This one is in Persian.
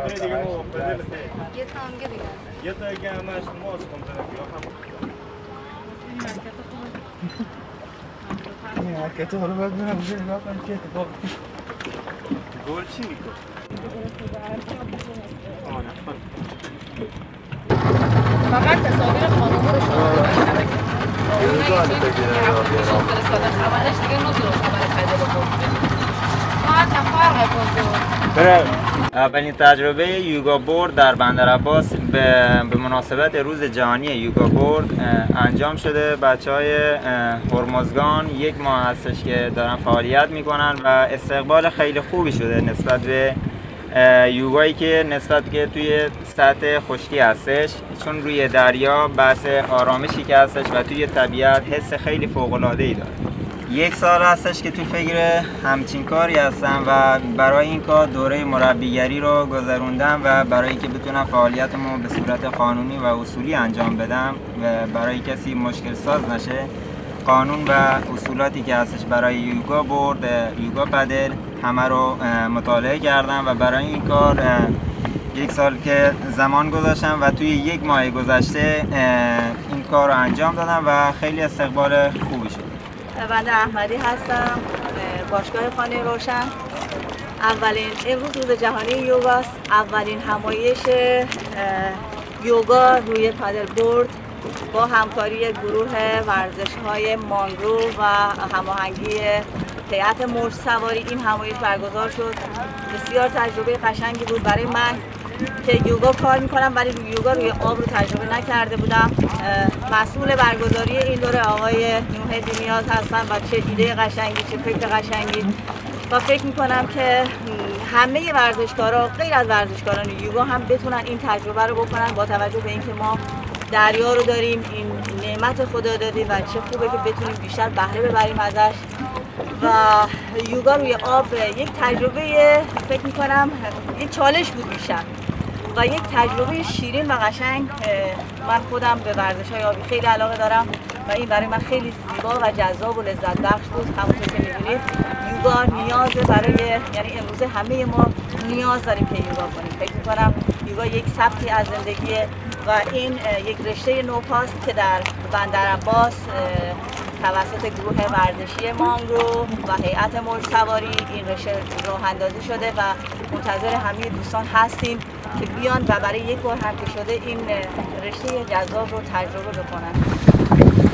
کنه دیگه ما بدل یه تانگه دیگه یه تا دیگه همش ماست کنه این حرکت ها رو باید برم بزنی نگاه کنم چه اتفاق گل چی میگه؟ فقط تصاویر خانوم رو شما خبرش دیگه نمیدونم خبر پیدا بکنم اولین تجربه یوگا بورد در بندرعباس به مناسبت روز جهانی یوگا بورد انجام شده. بچهای هرمزگان یک ماه هستش که دارن فعالیت میکنن و استقبال خیلی خوبی شده نسبت به یوگایی که توی سطح خشکی هستش، چون روی دریا بحث آرامشی که هستش و توی طبیعت حس خیلی فوق‌العاده‌ای داره. یک سال هستش که تو فکر همچین کاری هستم و برای این کار دوره مربیگری رو گذروندم و برای که بتونم فعالیتمو به صورت قانونی و اصولی انجام بدم و برای کسی مشکل ساز نشه، قانون و اصولاتی که هستش برای یوگا بورد، یوگا پدل همه رو مطالعه کردم و برای این کار یک سال که زمان گذاشتم و توی یک ماه گذشته این کار رو انجام دادم و خیلی استقبال خوبی شد. بنده احمدی هستم، باشگاه خانه روشن. امروز روز جهانی یوگاست. اولین همایش یوگا روی پدل بورد با همکاری گروه ورزش‌های مانگرو و هماهنگی هیئت موج سواری این همایش برگزار شد. بسیار تجربه قشنگی بود برای من که یوگا کار میکنم ولی یوگا روی آب رو تجربه نکرده بودم. مسئول برگزاری این دوره آقای نوح بی‌نیاز هستن و چه ایده قشنگی، چه فکر قشنگی و فکر میکنم که همه ورزشکارا غیر از ورزشکاران یوگا هم بتونن این تجربه رو بکنن با توجه به اینکه ما دریا رو داریم، این نعمت خدا داده و چه خوبه که بتونیم بیشتر بهره ببریم ازش. و یوگا روی آب یک تجربه فکر میکنم یک چالش بود بیشتر و یک تجربه شیرین و قشنگ. من خودم به ورزش‌های آبی خیلی علاقه دارم و این برای من خیلی زیبا و جذاب و لذت بخش بود. همونطور که می‌دونید یوگا نیازه یعنی امروز همه ما نیاز داریم که یوگا کنیم. فکر می‌کنم یوگا یک سبکی از زندگیه و این یک رشته نوپاست که در بندرعباس توسط گروه ورزشی مانگرو و هیئت موج سواری این رشته راه اندازی شده و منتظر همه دوستان هستیم که بیان و برای یک بار هم که شده این رشته جذاب رو تجربه بکنن.